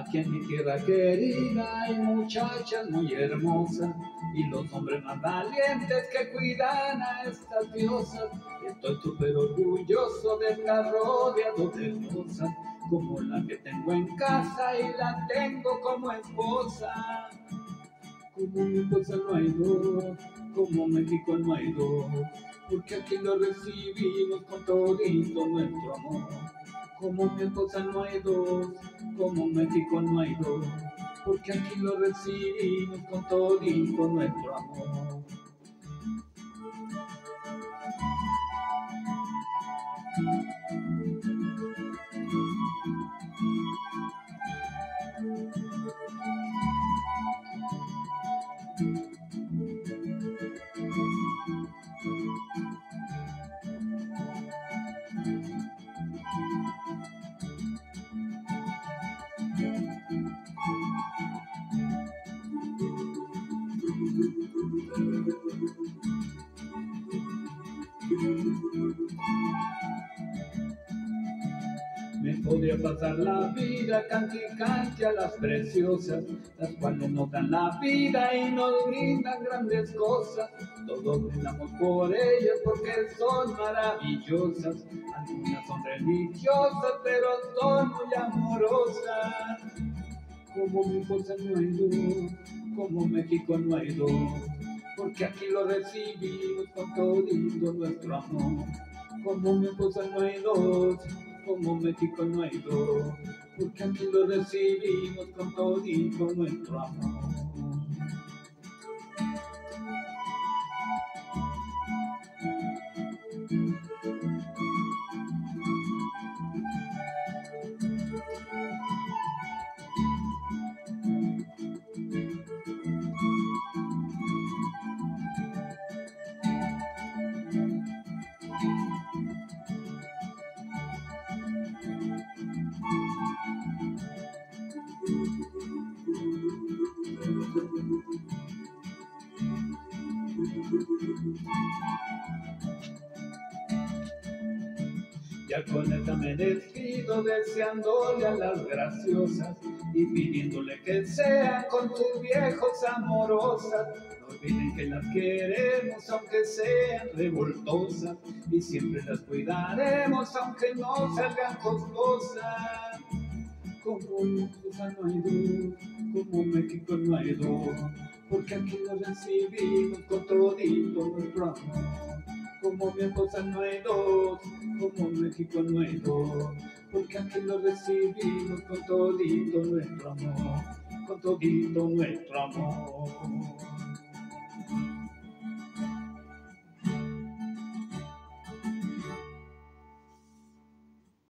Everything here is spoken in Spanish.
Aquí en mi tierra querida hay muchachas muy hermosas y los hombres más valientes que cuidan a estas diosas. Estoy súper orgulloso de estar rodeado de rosas, como la que tengo en casa y la tengo como esposa. Como mi esposa no hay dos, como México no hay dos, porque aquí lo recibimos con todito nuestro amor. Como mi esposa no hay dos, como México no hay dos, porque aquí lo recibimos con todito nuestro amor. Me podría pasar la vida cante y cante a las preciosas, las cuales nos dan la vida y nos brindan grandes cosas. Todos brindamos por ellas porque son maravillosas. Algunas son religiosas, pero son muy amorosas. Como mi esposa no hay dos, como México no hay dos, porque aquí lo recibimos con todito nuestro amor. Como mi esposa no hay dos, como México no hay dos, porque aquí lo recibimos con todito nuestro amor. Ya con esta me despido deseándole a las graciosas y pidiéndole que sean con sus viejos amorosas. No olviden que las queremos aunque sean revoltosas y siempre las cuidaremos aunque no salgan costosas. Como mi esposa no hay dos, como México no hay dos, porque aquí lo recibimos con todito nuestro amor. Como mi esposa no hay dos, como México no hay dos, porque aquí lo recibimos con todito nuestro amor, con todito nuestro amor.